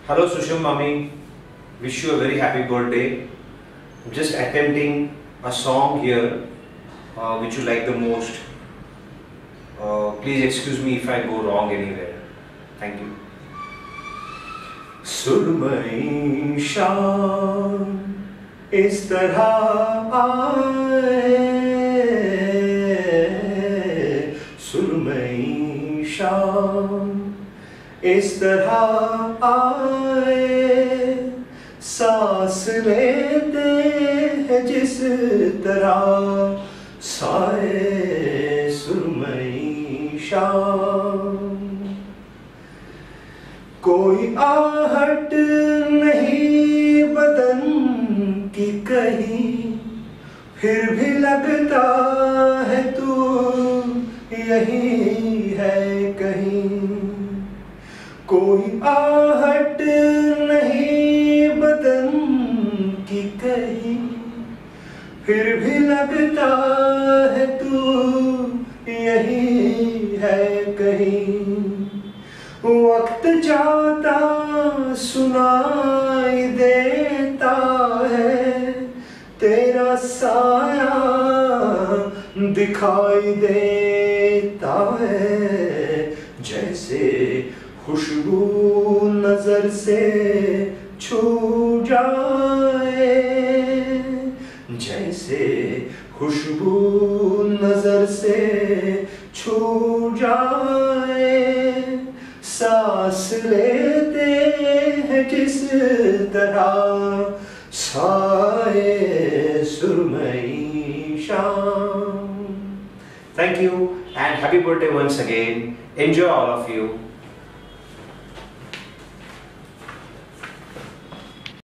Hello Susham Mami, wish you a very happy birthday. I'm just attempting a song here which you like the most. Please excuse me if I go wrong anywhere. Thank you. सुरमई शाम इस तरह आए, सुरमई शाम इस तरह आए, सांस लेते हैं जिस तरह साए सुरमई शाम। कोई आहट नहीं बदन की कहीं, फिर भी लगता है तू यही है कहीं। कोई आहट नहीं बदन की कहीं, फिर भी लगता है तू यही है कहीं। वक्त जाता सुनाई देता है, तेरा साया दिखाई देता है। जैसे खुशबू नजर से छू जाए, जैसे खुशबू नजर से छू जाए, सांस लेते हैं जिस तरह साए सुरमई शाम। Thank you and happy birthday once again. Enjoy all of you.